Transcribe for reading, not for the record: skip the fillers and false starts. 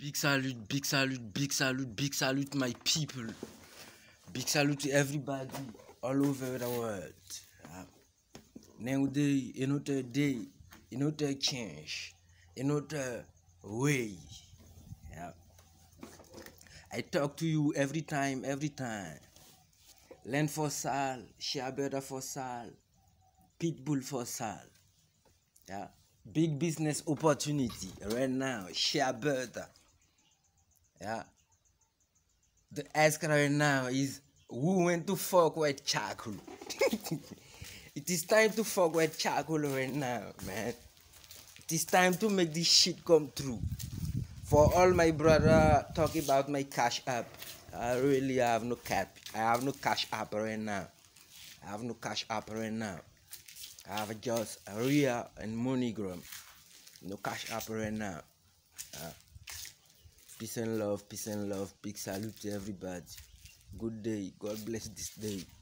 Big salute, big salute, big salute, big salute, my people. Big salute to everybody all over the world. Nowadays, another day, another change, another way. Yeah. I talk to you every time. Land for sale, share better for sale, pitbull for sale. Yeah. Big business opportunity right now, share better. Yeah. The ask right now is who went to fuck with charcoal? It is time to fuck with charcoal right now, man. It is time to make this shit come true. For all my brother talk about my cash app, I really have no cap. I have no cash app right now. I have no cash app right now. I have just a Ria and MoneyGram. No cash app right now. Peace and love, peace and love. Big salute to everybody. Good day. God bless this day.